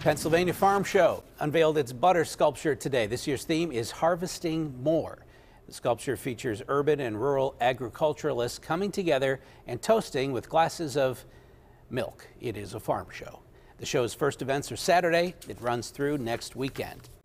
Pennsylvania Farm Show unveiled its butter sculpture today. This year's theme is Harvesting More. The sculpture features urban and rural agriculturalists coming together and toasting with glasses of milk. It is a farm show. The show's first events are Saturday. It runs through next weekend.